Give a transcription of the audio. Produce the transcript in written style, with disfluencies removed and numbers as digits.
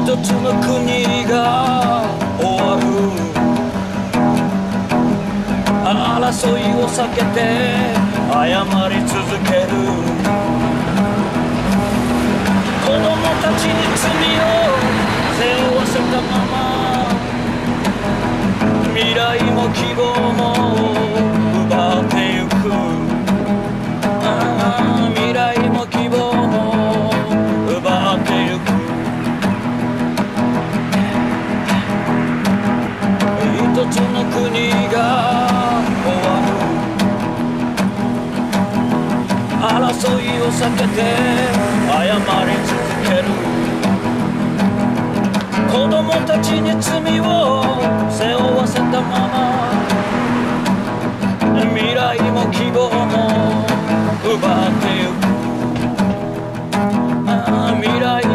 つの国が終わる。争いを避けて謝り続ける。子供たちに罪を背負わせたまま、未来も希望も奪ってゆく。未来も希望も奪ってゆく。一つの国が終わる。争いを避けて謝り続ける。子供たちに罪を背負わせたまま、未来も希望も奪ってゆく。未来